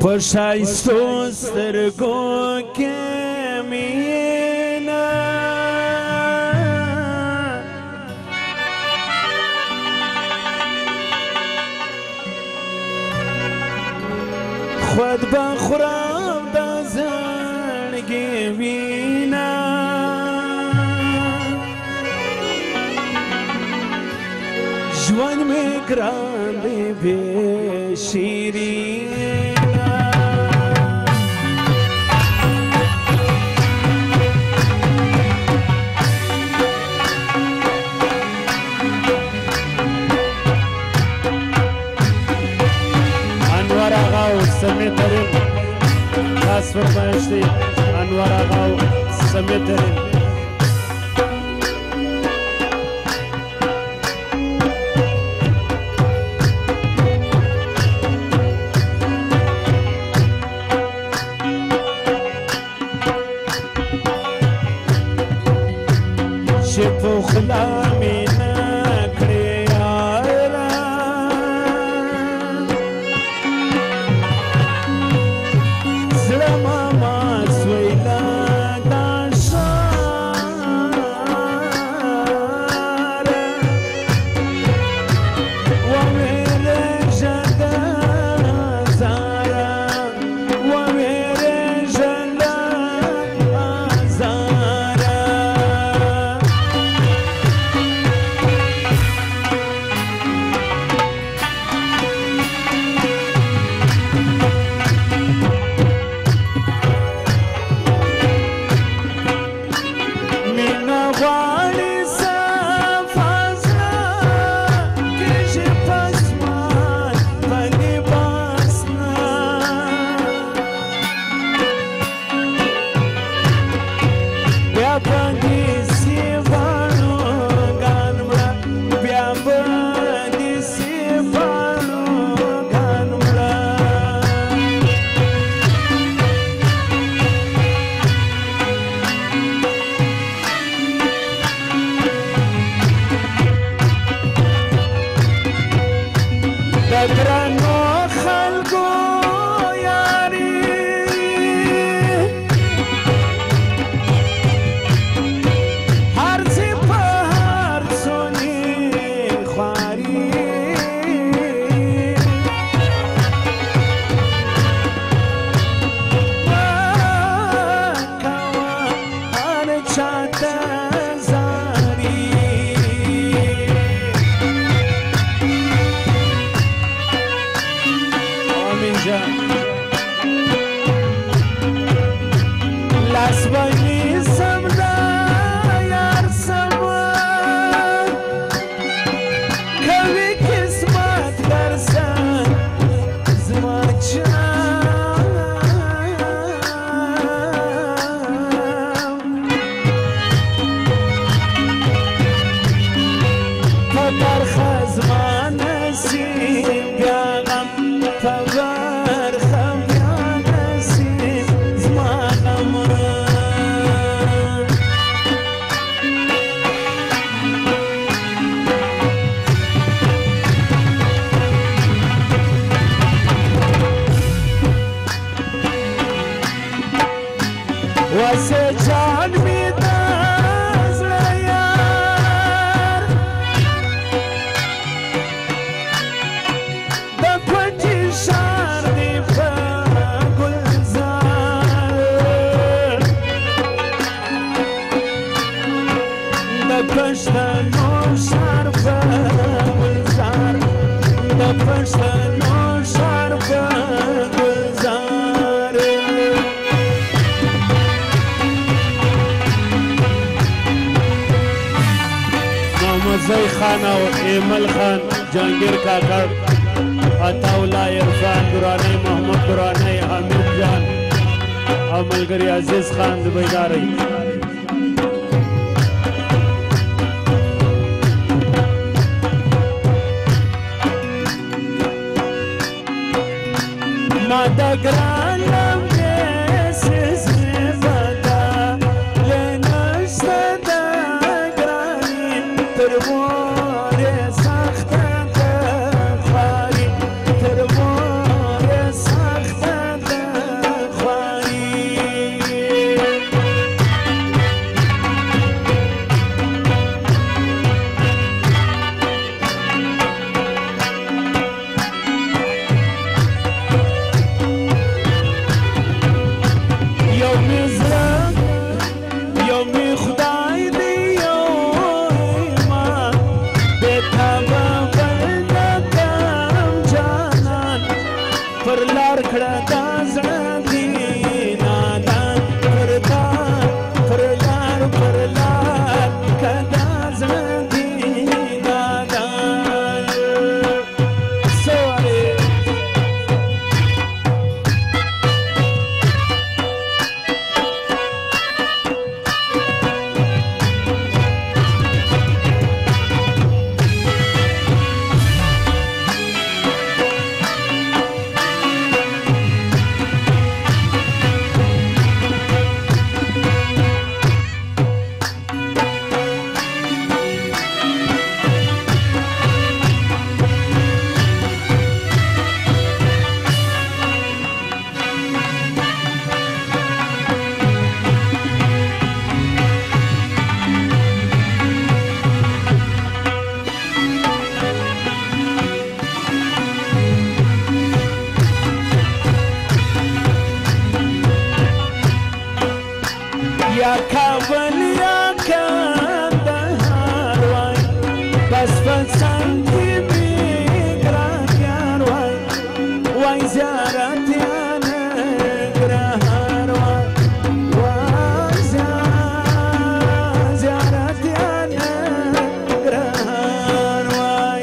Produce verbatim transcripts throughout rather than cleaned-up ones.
خوشایستو سترګو کې مینه خود به خورم د زړګي وینه ژوند مې ګران دی بې شیرینه سمیت ترین خاص فرمایش دی انوار آقا و سمیت ترین چې په خلا مې نه کړې درنو خلقو یاری هر څه په هر څونی خواري هر چاته لاس باندې سمدا یار سما کوي قسمت درسن زما چام پتر خزمان نسیم بیا غم پور خم بیا نسیم زما غم واسه جان می د زړه یار د کوټې ښار دی په ګلزار د پښتنو ښار په ګلزار د پښتنو ښار په ګلزار زی خان او ایمل خان جهانگیر کاکړ عطاالله عرفان درانی محمد درانی حمید جان او ملګری عزیز خان د بیداری ما د ګران لمبې سزې بدا لنشته د ګرانې تر مورې سخته د خواري تر مورې سخته د یار کړه دا زړه دی نادان پر دار پر لار پر لار کدا زړه دی نادان سوالي یا کابل یا کندهار وای بس فسان کی میگران یار وای وای زیارت یا نگرهار وای وای زیارت یا نگرهار وای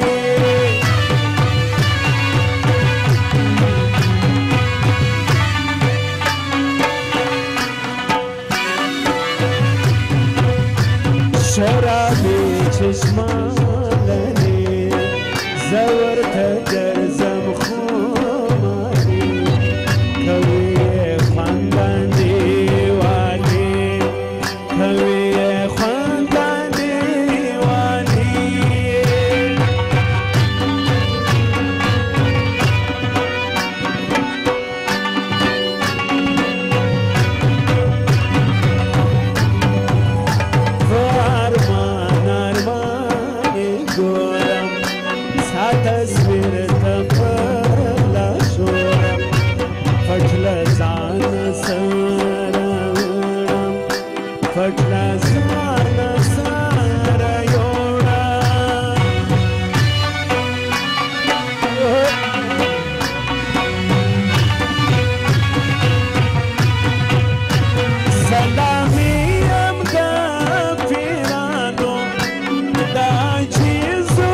شرابی چشمانه زور تگرزم خومانی کوی خواندن دیوانی کوی خواندن دیوانی تصویر تپلا شورم فجل زان سرم فجل زان سر یورم سلامیم دا پیرانو دا چیزو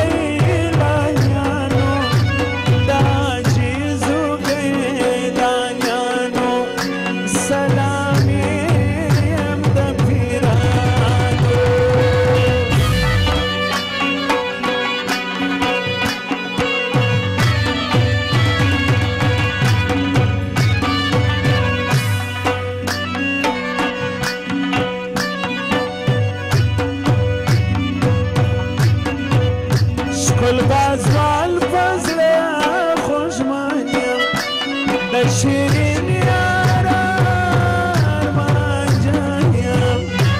کل بازوال فضل خوشمانیم د شیرین یار ارمان جانیم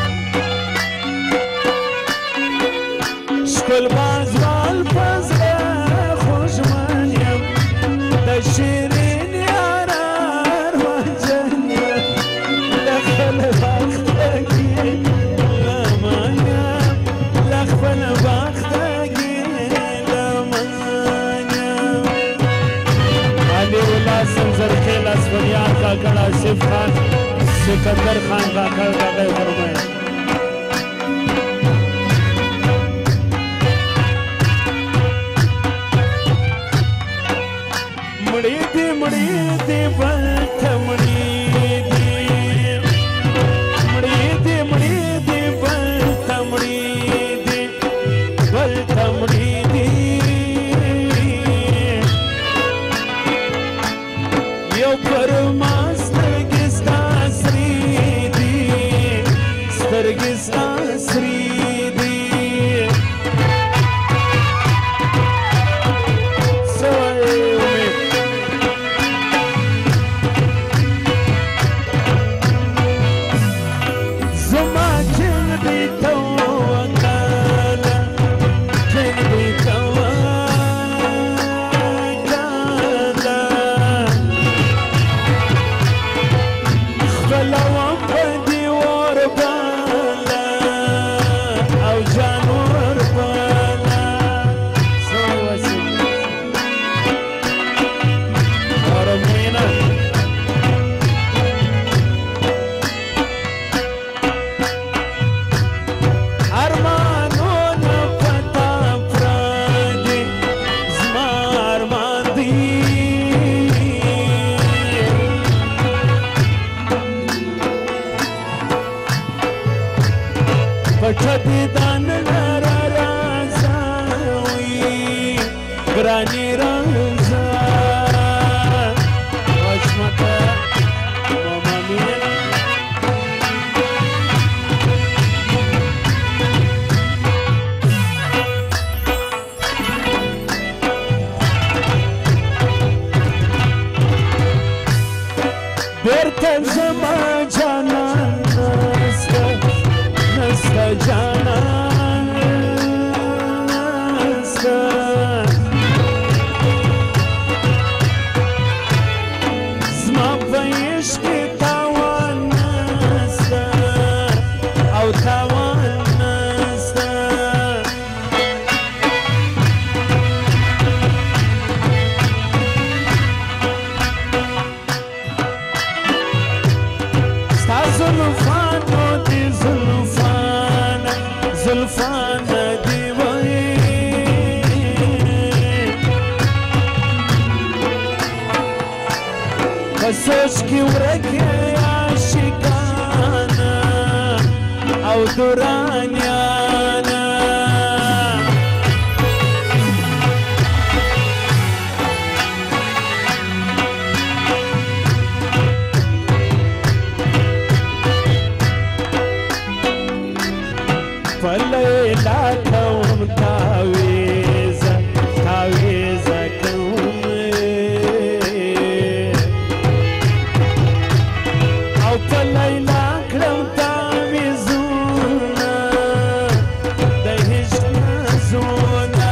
کل بازوال فضل خوشمانیم د شیرین یار ارمان جانیم دخل بختگی لمانیم لخبل بختگی سنزرخیل اسفریان کاکڑ آصف خان سکندر خان کاکڑ کاکڑ فرمائے مڑی دی مڑی دی بلت مڑی دی مڑی دی مڑی دی بلت مڑی دی بلت مڑی دی پرما سترگز آسری دی سترگز آسری دی سوائے امید زما جن بیتا وکالا جن بیتا وکالا لکه زما جانان نسته نسته جانان نسته زما په عشق کې تاوان نسته او تاوان نسته ستا زلفانو دي زلفان زلفان دي وای په سوچ کې ورک عاشقان او دورانیان فلیلا کوم تاویز تاویز کوم او فلیلا کړم تاویزونه د هجر نازونه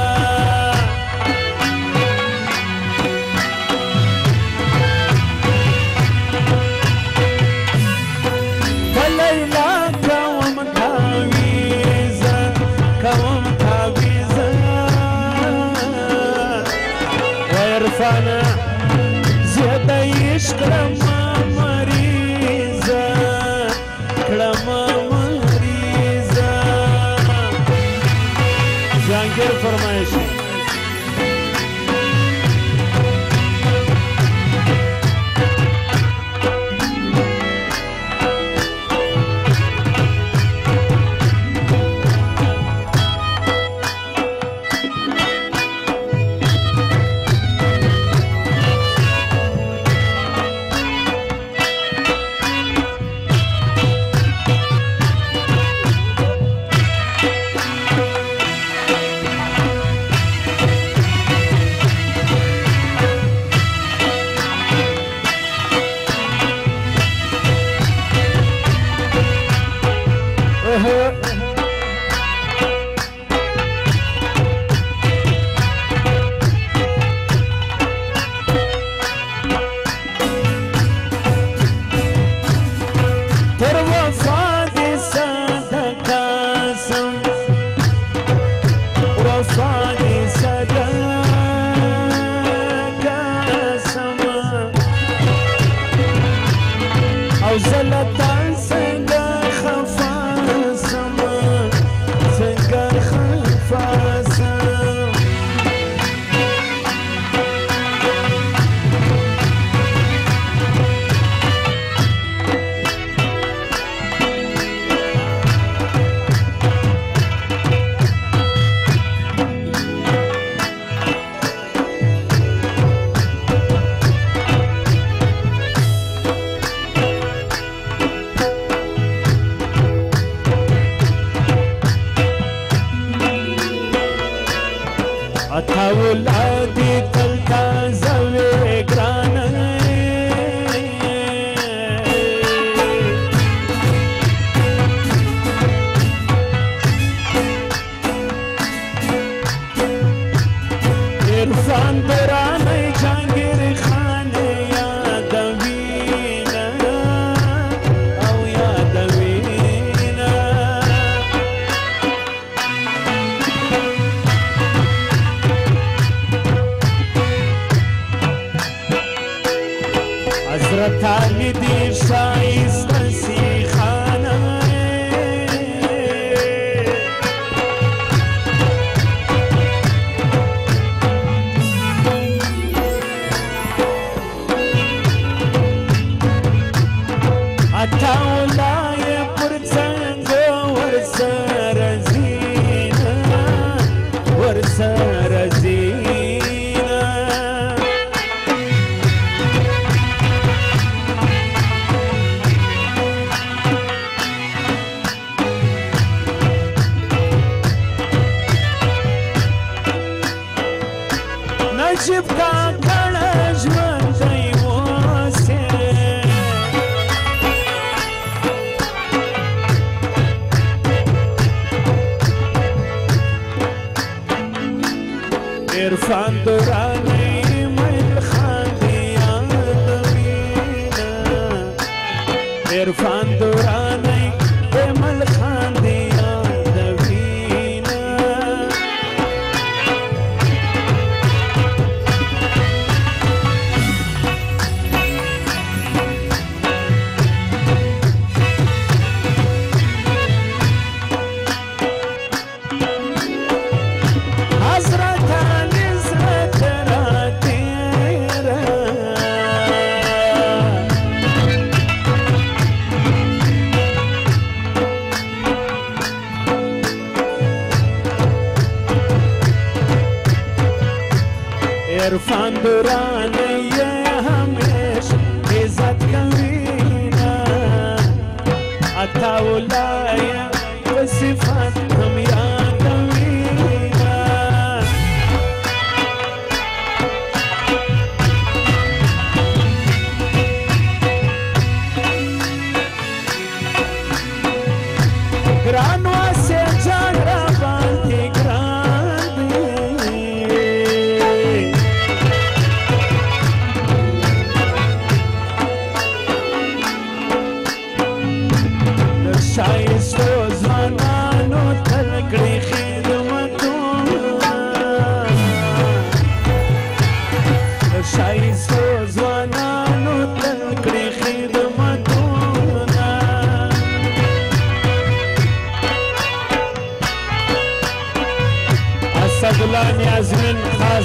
فلیلا کوم تاویز کوم تعویزه وعرفانه زیاده عشق کړم مریضه کړم مریضه جهانگیر فرمایشی تر وفا دې صدقه سم وفا دې صدقه سم او زه له تا څنګه خفا سم څنګه خفا سم اتا ولادي تل تازه وې ګرانه عرفان درانه جهانگیر خان یادوینه او یادوینه حضرت علی دی شایسته سیخانه اتا ولای پر څنګه ورسره زینه ورسره زینه نجیب کا کړه ژوندی اوسې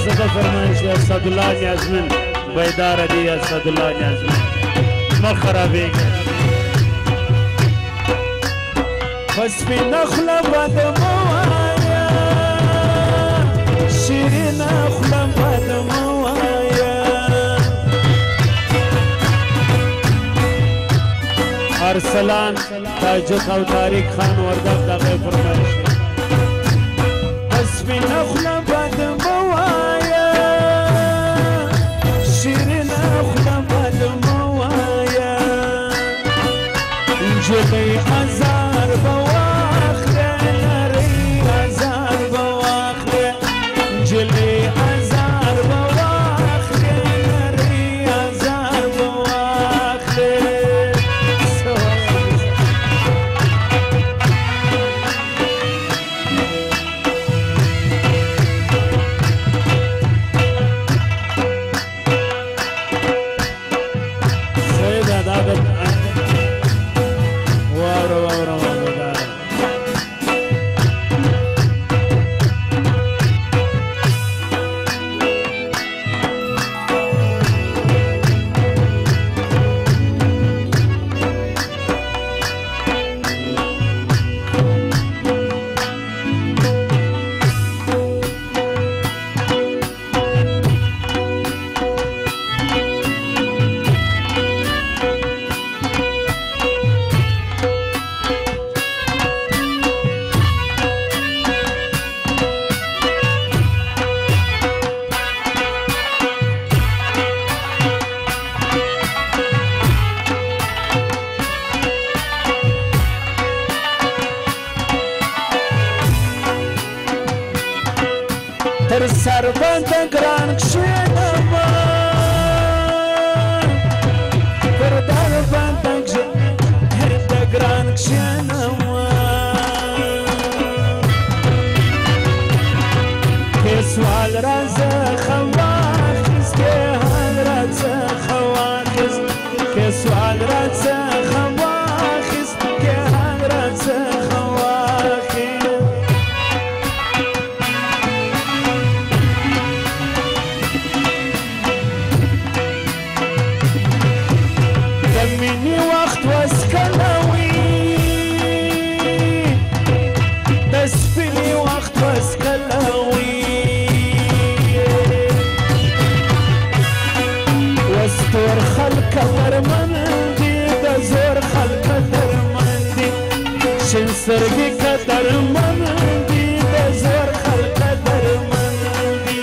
صدق فرمایش اسد الله نیازمن بیدار دی اسد الله نیازمن مخربیږي پس می نخله بد موایا شیرین نخله بد موایا ارسلان تاجک او طارق خان وردگ دغه فرمایش پس می نخله بد موایا شیرین نخله بد موایا جلی ازار بواخله نری ازار بواخله جلی ازار بواخله نری ازار بواخله تر سر بند گران کشیدم پر در بند گران کشیدم که سوال راز خواهیست که حال راز خواهیست که سوال راز خواهیست که حال راز خواهیست دمینی وقت واسکلوی دسپینی وقت واسکلوی وستور خلق درمندی دزور خلق درمندی شن سرگی که درمندی دزور خلق درمندی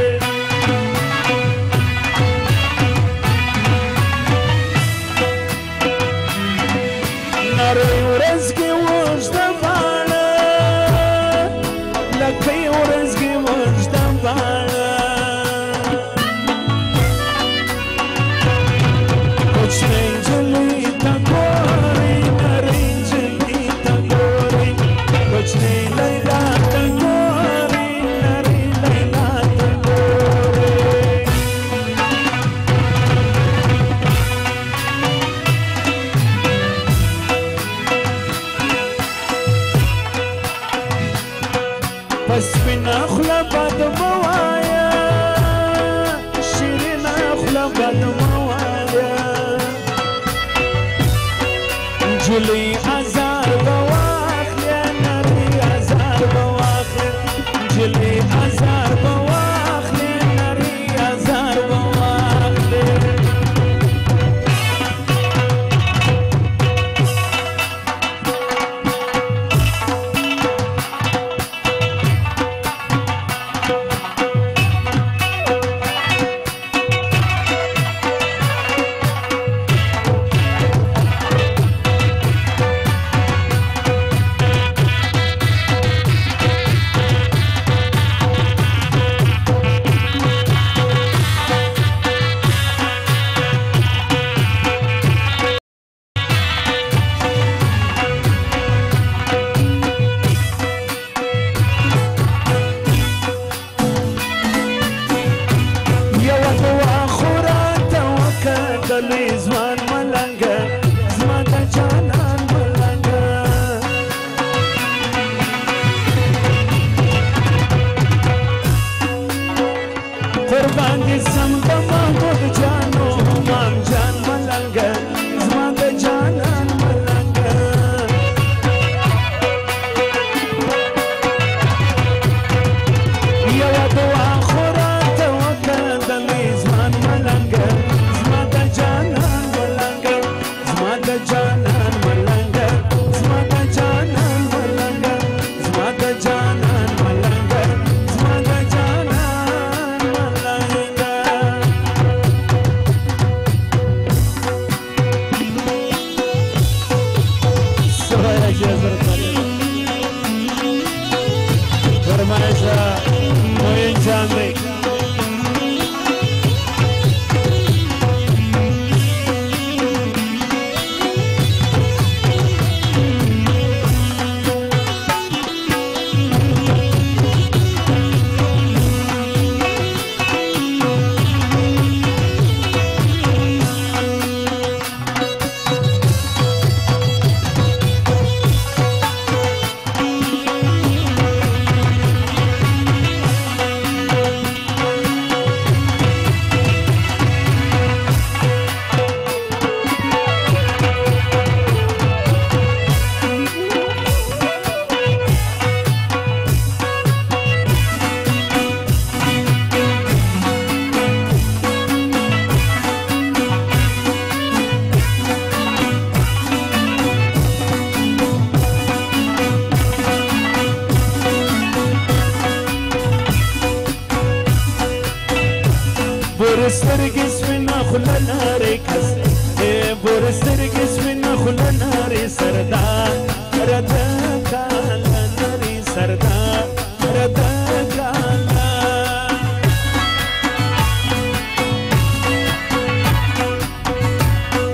ناری ورزگی وجدم بالا لکی ورزگی وجدم بالا کچھ نہیں جلی تگوری ناری جلی تگوری کچھ نہیں لیلا تگوری ناری لیلا تگوری پس بین اخلا بد موایا شیرین اخلا بد موایا جلی ازار بواخله نری ازار بواخله جلی ازار بواخله نری ازار بواخله زمان ملنگه زمان دا جانان ملنگه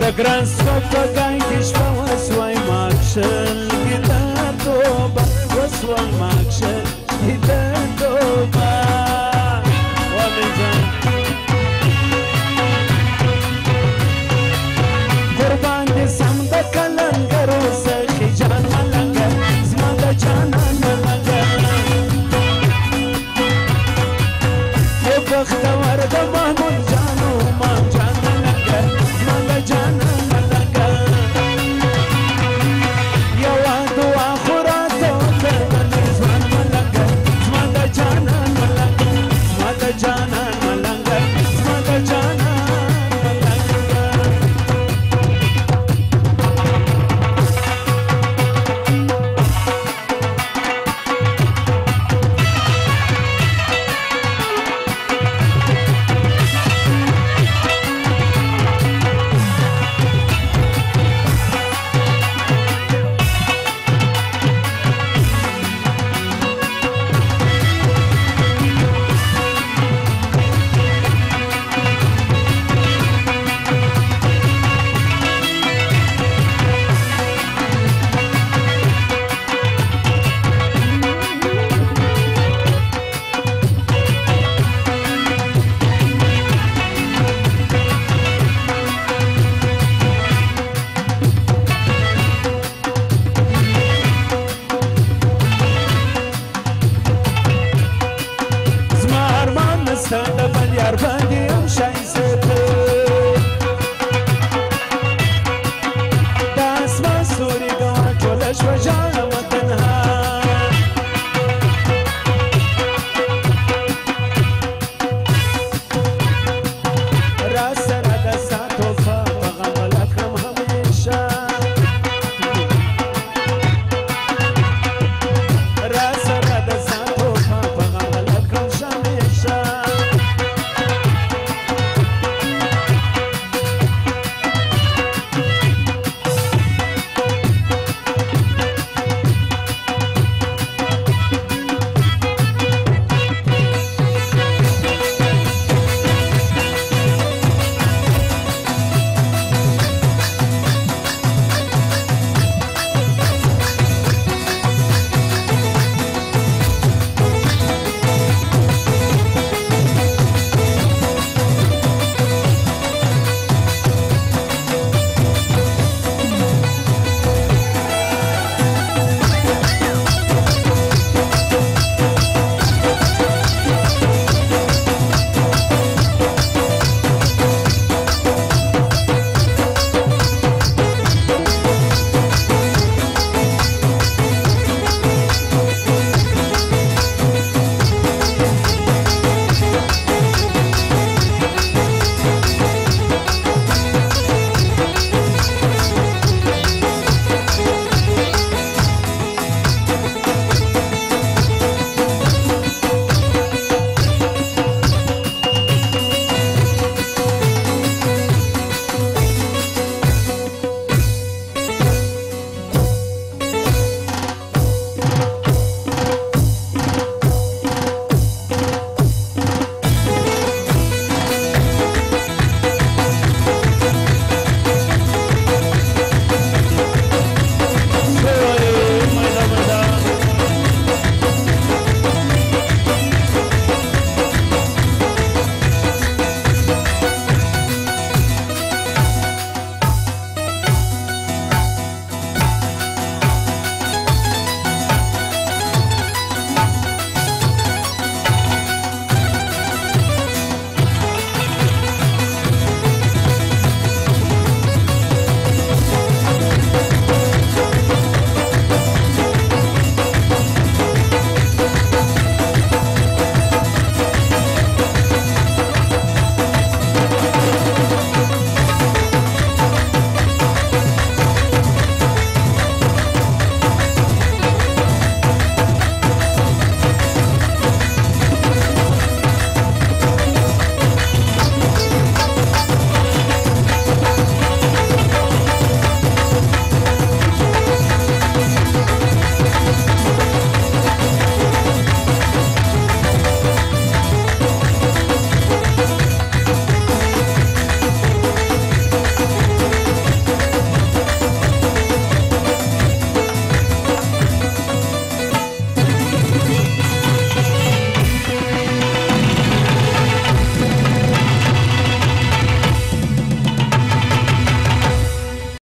د ګران سپک په ګای کې شپه وسوای ماکشل ګیدار توبه وسوای ماکشل ګیدار توبه